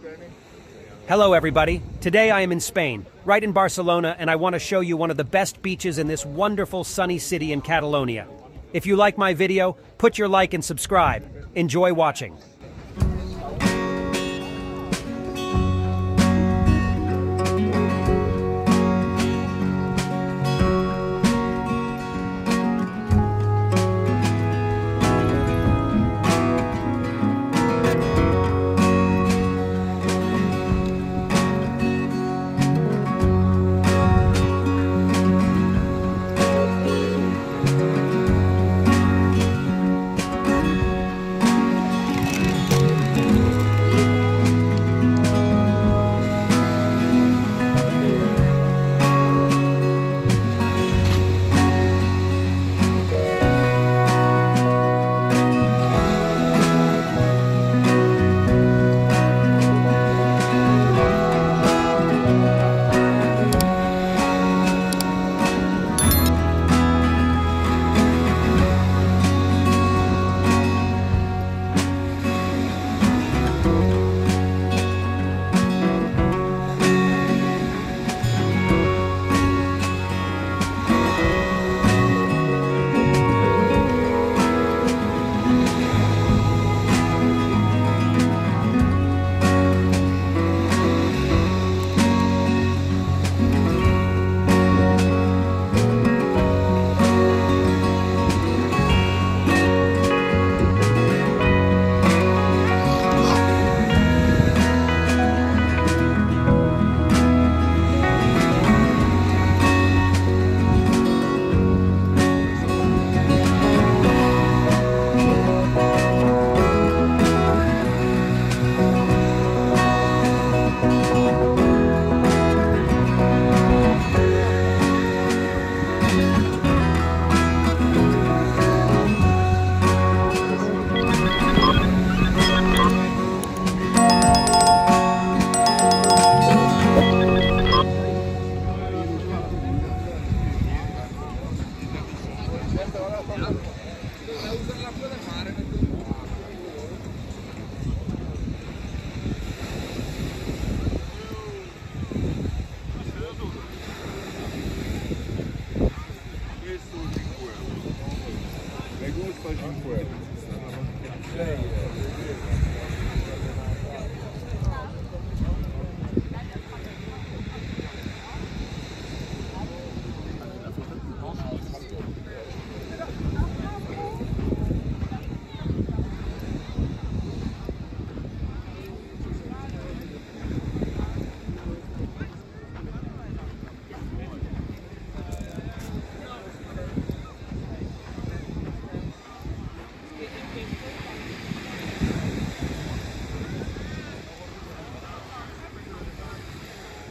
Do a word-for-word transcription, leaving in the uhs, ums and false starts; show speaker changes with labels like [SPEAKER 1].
[SPEAKER 1] Hello everybody, today I am in Spain, right in Barcelona, and I want to show you one of the best beaches in this wonderful sunny city in Catalonia. If you like my video, put your like and subscribe. Enjoy watching.